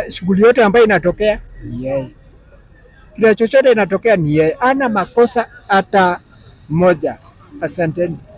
kila shughuli yote ambayo inatokea ni yeye, kila chochote inatokea ni yeye, ana makosa hata moja. Asanteni.